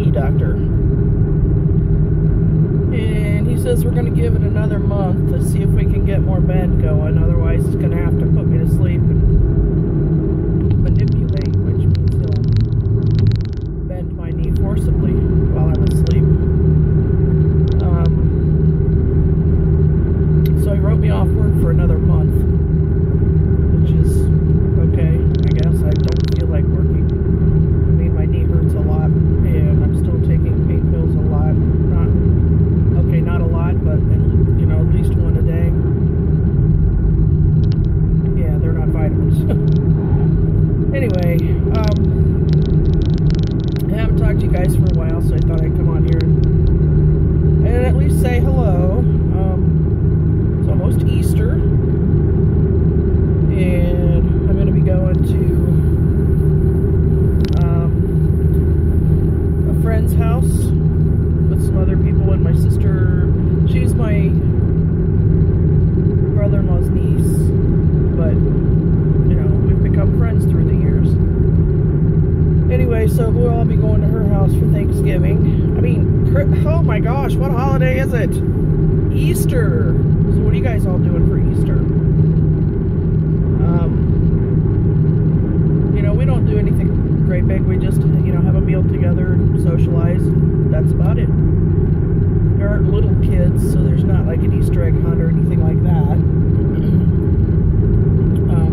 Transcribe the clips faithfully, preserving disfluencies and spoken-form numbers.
knee doctor. And he says we're going to give it another month to see if we can get more bend going. Otherwise, he's going to have to put me to sleep and manipulate, which means he'll bend my knee forcibly while I'm asleep. Um, so he wrote me off work for another month, which is okay, I guess. I don't feel like working. I mean, my knee hurts a lot, and I'm still taking pain pills a lot. Not okay, not a lot, but you know, at least one a day. Yeah, they're not vitamins. Anyway, um, I haven't talked to you guys for a while, so I thought I'd come on here and, and at least say hello. Um, it's almost Easter, and I'm going to be going to um, a friend's house with some other people, and my sister, she's my brother-in-law's niece, but, you know, we've become friends through the years. Anyway, so we'll all be going to her house for Thanksgiving. I mean, oh my gosh, what holiday is it? Easter. So what are you guys all doing for Easter? Um, you know, we don't do anything great big. We just, you know, have a meal together and socialize. That's about it. There aren't little kids, so there's not like an Easter egg hunt or anything like that. um,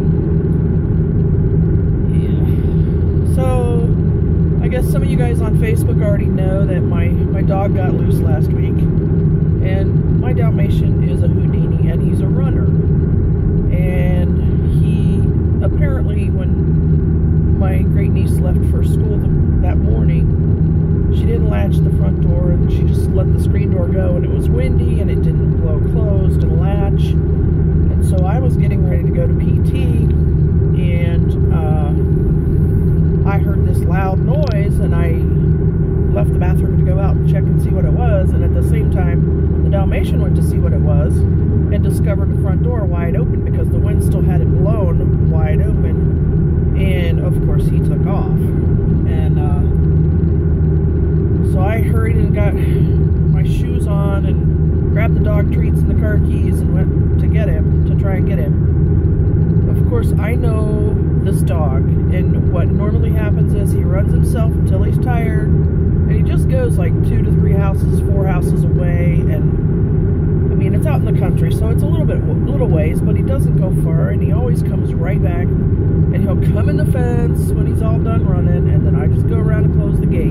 yeah. So, I guess some of you guys on Facebook already know that my, my dog got loose last week. And my Dalmatian is a Houdini, and he's a runner. And he, apparently, when my great niece left for school that morning, she didn't latch the front door, and she just let the screen door go, and it was windy, and it didn't blow closed and latch. And so I was getting ready to go to P T, and uh, I heard this loud noise, and I left the bathroom to go out and check and see what it was, and at the same time, the Dalmatian went to see what it was, and discovered the front door wide open, because the wind still had it blown wide open, and of course he took off. And uh, so I hurried and got my shoes on and grabbed the dog treats and the car keys and went to get him, to try and get him. Of course, I know this dog, and what normally happens is he runs himself until he's tired, and he just goes like two to three houses, four houses away, and I mean, it's out in the country, so it's a little bit, little ways, but he doesn't go far, and he always comes right back, and he'll come in the fence when he's all done running, and then I just go around and close the gate.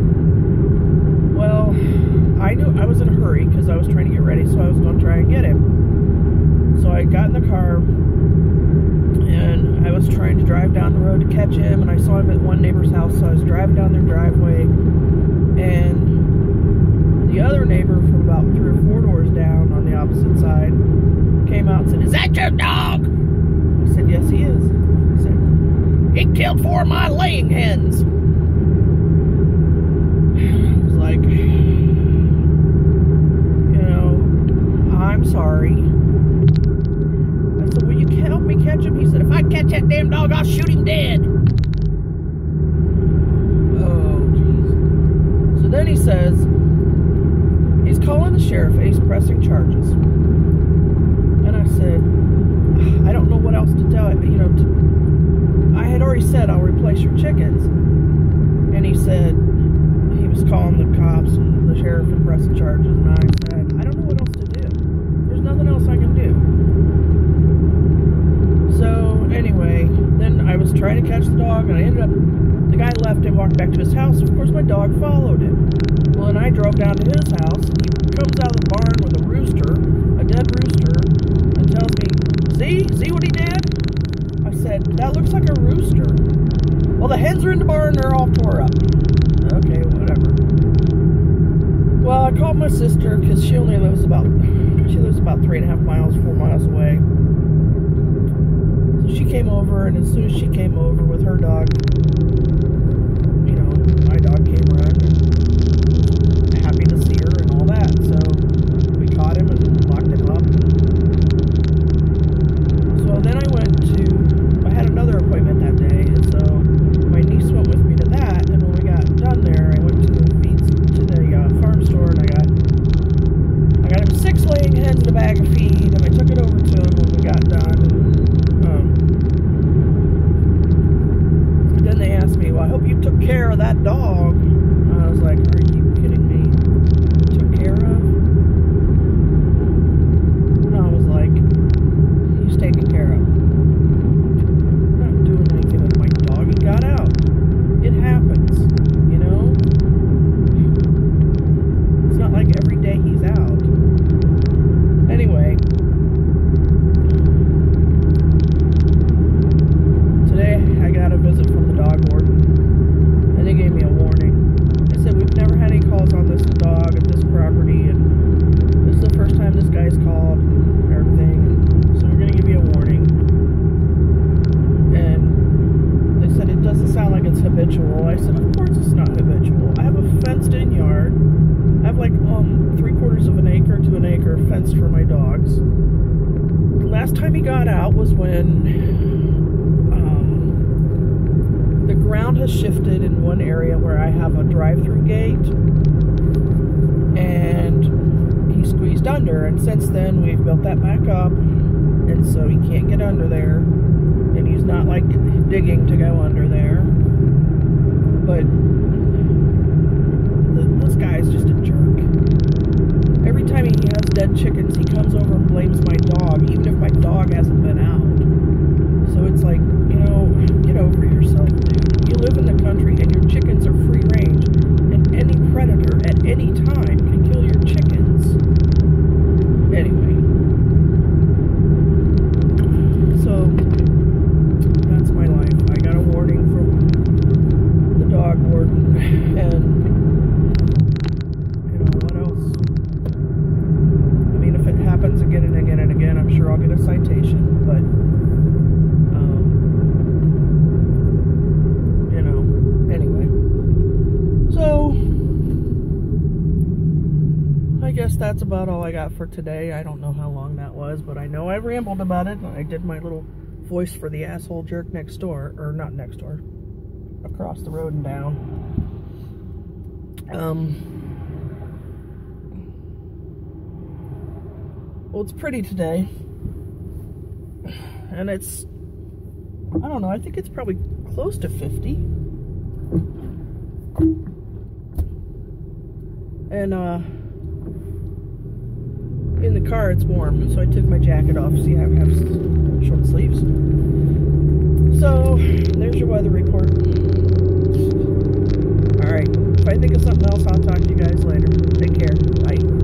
Well, I knew I was in a hurry because I was trying to get ready, so I was going to try and get him. So I got in the car, and I was trying to drive down the road to catch him, and I saw him at one neighbor's house, so I was driving down their driveway, and the other neighbor from about three or four doors down on the opposite side came out and said, "Is that your dog?" I said, "Yes, he is." He said, "He killed four of my laying hens." I was like, you know, I'm sorry. I said, "Will you help me catch him?" He said, "If I catch that damn dog, I'll shoot him dead." Oh, jeez. So then he says, he's calling the sheriff and he's pressing charges. And I said, I don't know what else to tell you. You know, to, I had already said I'll replace your chickens. And he said, he was calling the cops and the sheriff and pressing charges. And I said, I don't know what else to do. There's nothing else I can do. So anyway, then I was trying to catch the dog, and I ended up, the guy left and walked back to his house. Of course, my dog followed him. Well, and I drove down to his house, and he comes out of the barn with a rooster, a dead rooster, and tells me, see, see what he did? I said, that looks like a rooster. Well, the hens are in the barn, they're all tore up. Okay, whatever. Well, I called my sister, because she only lives about, she lives about three and a half miles, four miles away. So she came over, and as soon as she came over with her dog, you know, my dog came running, happy to see her and all that. So we caught him and locked him up. So then I went to, I had another appointment that day, and so my niece went with me to that, and when we got done there, I went to the feed was when um, the ground has shifted in one area where I have a drive-through gate, and he squeezed under, and since then we've built that back up, and so he can't get under there, and he's not like digging to go under there. But this guy is just a jerk. Every time he has dead chickens, he comes over and blames my dog, even if my dog hasn't been out. So it's like, you know, get over yourself, dude. You live in the country and your chickens are free range, and any predator at any time can kill your chickens. Anyway. So, that's my life. I got a warning from the dog warden, and again and again and again, I'm sure I'll get a citation, but um, you know, anyway, so I guess that's about all I got for today. I don't know how long that was, but I know I rambled about it. I did my little voice for the asshole jerk next door, or not next door, across the road and down. um Well, it's pretty today, and it's, I don't know, I think it's probably close to fifty, and uh, in the car it's warm, so I took my jacket off. See, I have short sleeves. So, there's your weather report. Alright, if I think of something else, I'll talk to you guys later. Take care. Bye.